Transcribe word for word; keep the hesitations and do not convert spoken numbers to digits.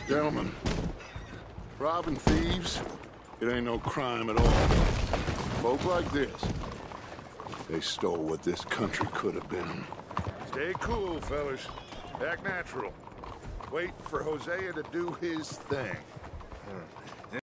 Gentlemen, robbing thieves, it ain't no crime at all. Folk like this, they stole what this country could have been. Stay cool, fellas. Act natural. Wait for Hosea to do his thing.